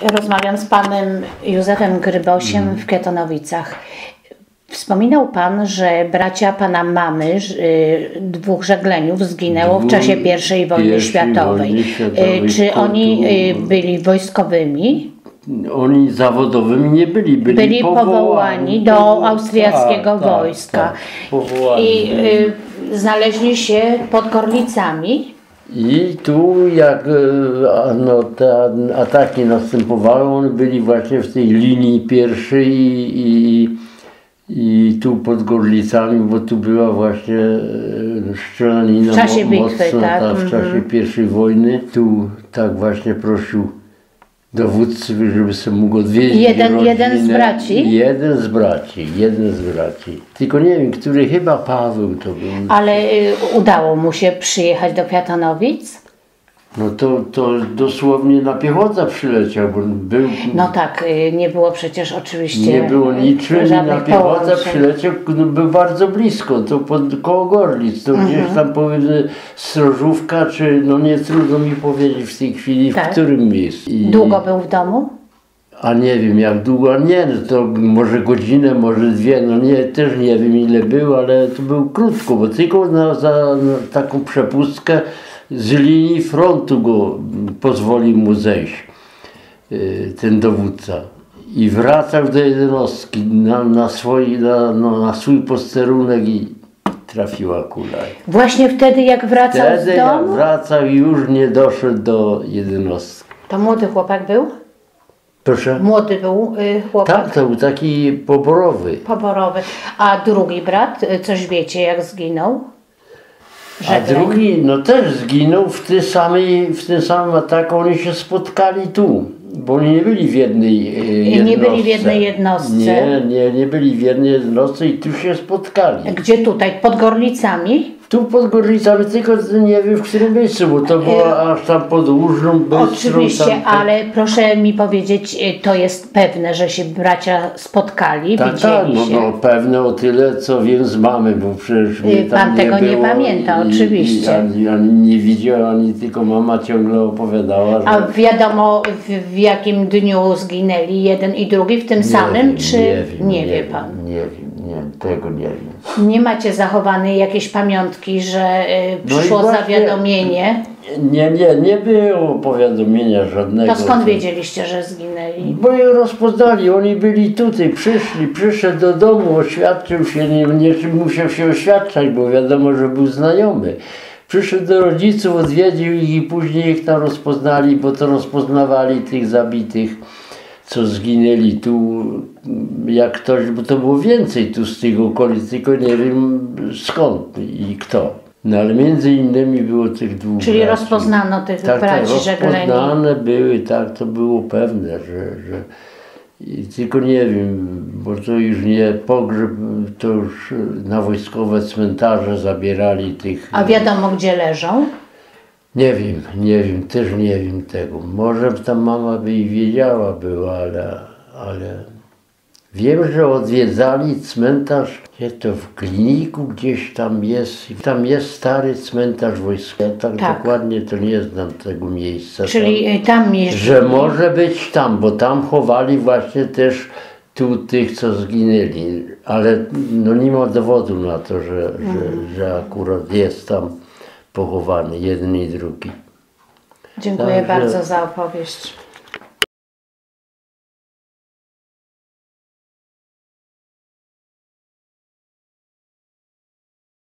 Rozmawiam z panem Józefem Grybosiem w Kwiatonowicach. Wspominał pan, że bracia pana mamy, dwóch żegleniów, zginęło w czasie I wojny światowej. Czy oni byli wojskowymi? Oni zawodowymi nie byli. Byli powołani do austriackiego wojska. Tak, powołani. I znaleźli się pod Gorlicami. I tu jak te ataki następowały, one byli właśnie w tej linii pierwszej i tu pod Gorlicami, bo tu była właśnie strzelanina w czasie bitwy, mocna, tak? W czasie I wojny. Tu tak właśnie prosił dowódcy, żeby sobie mógł odwiedzić jeden z braci? Jeden z braci. Tylko nie wiem, który, chyba Paweł to był. Ale udało mu się przyjechać do Kwiatonowic? No to dosłownie na piechotę przyleciał, bo był... No tak, nie było przecież oczywiście nie było niczym, na piechotę przyleciał, no, był bardzo blisko, to koło Gorlic, to gdzieś tam powiedzmy Strożówka, czy no nie trudno mi powiedzieć w tej chwili, w którym miejscu. Długo był w domu? A nie wiem jak długo, nie, no to może godzinę, może dwie, no nie, też nie wiem ile był, ale to był krótko, bo tylko na taką przepustkę z linii frontu go pozwolił mu zejść, ten dowódca. I wracał do jednostki na swój posterunek i trafiła kula. Właśnie wtedy jak wracał z domu? Jak wracał i już nie doszedł do jednostki. To młody chłopak był? Proszę? Młody był chłopak? Tak, to był taki poborowy. Poborowy. A drugi brat, coś wiecie jak zginął? A drugi, no też zginął w tym samym ataku, oni się spotkali tu, bo oni nie byli w jednej jednostce. Nie byli w jednej jednostce? Nie byli w jednej jednostce i tu się spotkali. Gdzie tutaj? Pod Gorlicami? Tu pod Gorlicami, tylko nie wiem w którym miejscu, bo to było aż tam pod Łużną, Bystrą. Oczywiście, tam, ale proszę mi powiedzieć, to jest pewne, że się bracia spotkali, widzieli się? No pewne o tyle, co wiem z mamy, bo przecież pan tego nie pamięta, oczywiście. Ani nie widział, ani tylko mama ciągle opowiadała. Że... A wiadomo w jakim dniu zginęli jeden i drugi, w tym samym, czy nie wie pan? Nie wiem, tego nie wiem. Nie macie zachowanej jakiejś pamiątki, że przyszło zawiadomienie? Nie było powiadomienia żadnego. To skąd wiedzieliście, że zginęli? Bo je rozpoznali, oni byli tutaj, przyszedł do domu, oświadczył się, nie musiał się oświadczać, bo wiadomo, że był znajomy. Przyszedł do rodziców, odwiedził ich i później ich tam rozpoznali, bo to rozpoznawali tych zabitych, co zginęli tu, jak ktoś, bo to było więcej tu z tych okolic, tylko nie wiem skąd i kto. No ale między innymi było tych dwóch Czyli braci. rozpoznano tych braci Żegleni. Rozpoznane były, tak, to było pewne, że tylko nie wiem, bo to już nie pogrzeb, to już na wojskowe cmentarze zabierali tych... A wiadomo gdzie leżą? Nie wiem, też nie wiem tego. Może tam mama by i wiedziała była, ale wiem, że odwiedzali cmentarz, gdzie to w Kliniku gdzieś tam jest stary cmentarz wojskowy. Tak dokładnie to nie znam tego miejsca. Czyli tam jest... Że może być tam, bo tam chowali właśnie też tych, co zginęli, ale no nie ma dowodu na to, że akurat jest tam pochowany jeden i drugi. Dziękuję bardzo za opowieść.